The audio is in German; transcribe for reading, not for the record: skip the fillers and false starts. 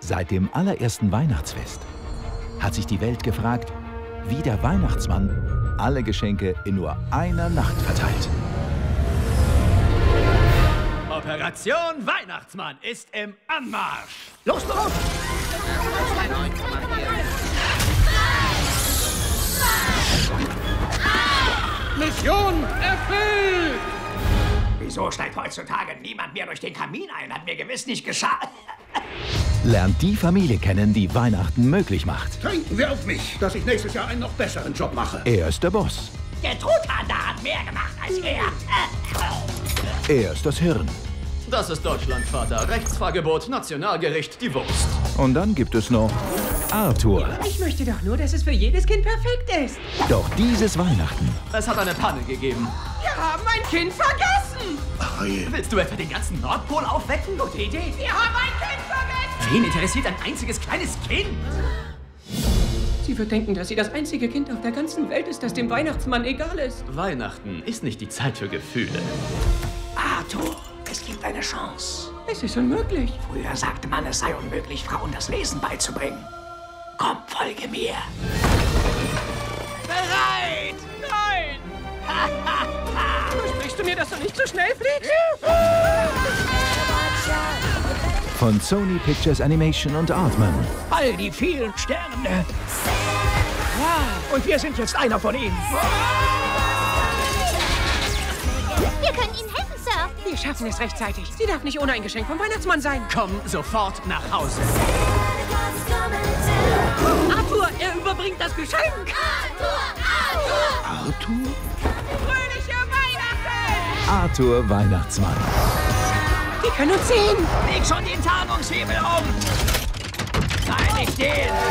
Seit dem allerersten Weihnachtsfest hat sich die Welt gefragt, wie der Weihnachtsmann alle Geschenke in nur einer Nacht verteilt. Operation Weihnachtsmann ist im Anmarsch. Los, los! Mission erfüllt! Wieso steigt heutzutage niemand mehr durch den Kamin ein? Hat mir gewiss nicht geschadet. Lernt die Familie kennen, die Weihnachten möglich macht. Trinken wir auf mich, dass ich nächstes Jahr einen noch besseren Job mache. Er ist der Boss. Der Truthahn da hat mehr gemacht als er. Er ist das Hirn. Das ist Deutschland, Vater. Rechtsfahrgebot, Nationalgericht, die Wurst. Und dann gibt es noch Arthur. Ich möchte doch nur, dass es für jedes Kind perfekt ist. Doch dieses Weihnachten Es hat eine Panne gegeben. Wir haben ein Kind vergessen. Willst du etwa den ganzen Nordpol aufwecken? Gute Idee. Wir haben ein Kind vergessen. Wen interessiert ein einziges kleines Kind? Sie wird denken, dass sie das einzige Kind auf der ganzen Welt ist, das dem Weihnachtsmann egal ist. Weihnachten ist nicht die Zeit für Gefühle. Arthur, es gibt eine Chance. Es ist unmöglich. Früher sagte man, es sei unmöglich, Frauen das Lesen beizubringen. Komm, folge mir. Bereit! Nein! Versprichst du mir, dass du nicht so schnell fliegst? von Sony Pictures Animation und Aardman. All die vielen Sterne. Ja, und wir sind jetzt einer von ihnen. Wir können Ihnen helfen, Sir. Wir schaffen es rechtzeitig. Sie darf nicht ohne ein Geschenk vom Weihnachtsmann sein. Komm sofort nach Hause. Arthur, er überbringt das Geschenk. Arthur? Fröhliche Weihnachten! Arthur Weihnachtsmann. Die können uns sehen. Leg schon den Tarnungshebel um. Nein, nicht den.